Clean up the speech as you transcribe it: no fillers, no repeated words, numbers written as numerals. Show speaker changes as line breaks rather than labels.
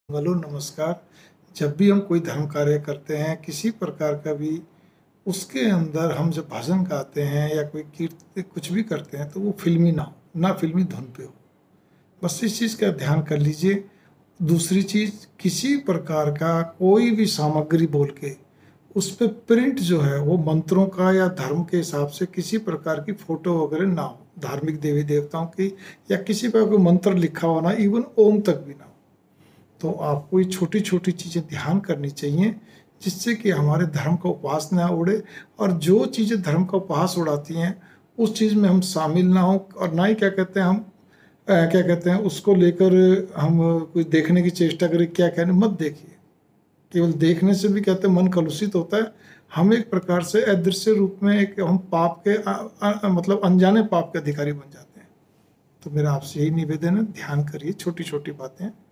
Hello नमस्कार। जब भी हम कोई धर्म कार्य करते हैं किसी प्रकार का भी, उसके अंदर हम जब भजन गाते हैं या कोई कीर्तन कुछ भी करते हैं तो वो फिल्मी ना हो, ना फिल्मी धुन पे हो। बस इस चीज़ का ध्यान कर लीजिए। दूसरी चीज़, किसी प्रकार का कोई भी सामग्री बोल के उस पे प्रिंट जो है वो मंत्रों का या धर्म के हिसाब से किसी प्रकार की फोटो वगैरह ना हो, धार्मिक देवी देवताओं की या किसी पर कोई मंत्र लिखा हुआ ना, इवन ओम तक भी ना हो। तो आपको ये छोटी-छोटी चीज़ें ध्यान करनी चाहिए, जिससे कि हमारे धर्म का उपहास ना उड़े। और जो चीज़ें धर्म का उपहास उड़ाती हैं, उस चीज़ में हम शामिल ना हों, और ना ही क्या कहते हैं हम क्या कहते हैं उसको लेकर हम कोई देखने की चेष्टा करें, क्या कहने मत देखिए। केवल देखने से भी कहते हैं मन कलुषित होता है। हम एक प्रकार से अदृश्य रूप में एक हम पाप के मतलब अनजाने पाप के अधिकारी बन जाते हैं। तो मेरा आपसे यही निवेदन है, ध्यान करिए छोटी-छोटी बातें।